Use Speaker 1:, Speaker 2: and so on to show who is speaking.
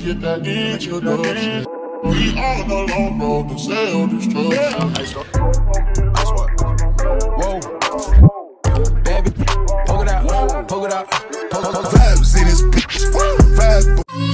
Speaker 1: Get that introduction. We on the long road to self-destruction.
Speaker 2: That's what. Whoa. Baby, poke it out, poke it out. Vibes in this bitch. Vibes.